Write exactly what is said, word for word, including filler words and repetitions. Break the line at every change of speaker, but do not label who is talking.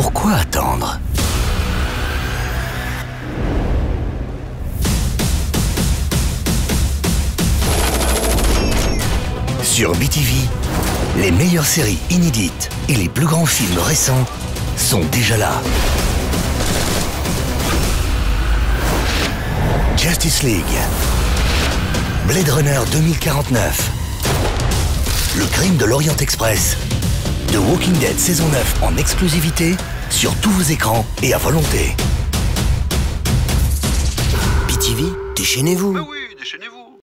Pourquoi attendre? Sur B T V, les meilleures séries inédites et les plus grands films récents sont déjà là. Justice League, Blade Runner deux mille quarante-neuf, Le Crime de l'Orient Express, The Walking Dead saison neuf en exclusivité sur tous vos écrans et à volonté. B T V, déchaînez-vous.
Mais oui, déchaînez-vous.